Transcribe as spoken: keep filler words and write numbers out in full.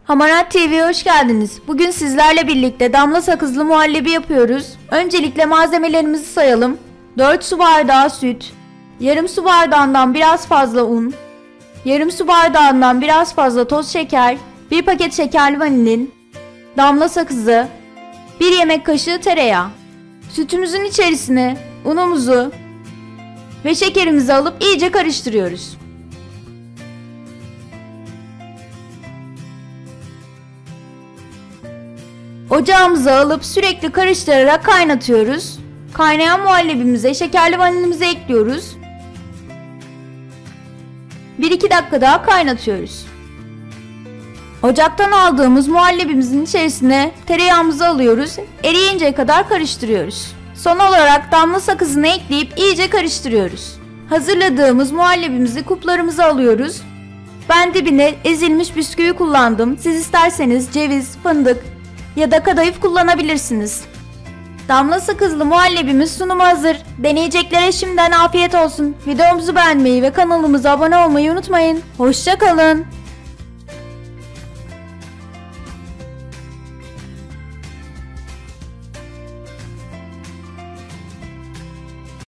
Hamarat T V'ye hoş geldiniz. Bugün sizlerle birlikte damla sakızlı muhallebi yapıyoruz. Öncelikle malzemelerimizi sayalım. dört su bardağı süt, yarım su bardağından biraz fazla un, yarım su bardağından biraz fazla toz şeker, bir paket şekerli vanilin, damla sakızı, bir yemek kaşığı tereyağı. Sütümüzün içerisine unumuzu ve şekerimizi alıp iyice karıştırıyoruz. Ocağımıza alıp sürekli karıştırarak kaynatıyoruz. Kaynayan muhallebimize şekerli vanilimizi ekliyoruz. bir iki dakika daha kaynatıyoruz. Ocaktan aldığımız muhallebimizin içerisine tereyağımızı alıyoruz. Eriyinceye kadar karıştırıyoruz. Son olarak damla sakızını ekleyip iyice karıştırıyoruz. Hazırladığımız muhallebimizi kuplarımıza alıyoruz. Ben dibine ezilmiş bisküvi kullandım. Siz isterseniz ceviz, fındık ya da kadayıf kullanabilirsiniz. Damla sakızlı muhallebimiz sunuma hazır. Deneyeceklere şimdiden afiyet olsun. Videomuzu beğenmeyi ve kanalımıza abone olmayı unutmayın. Hoşça kalın.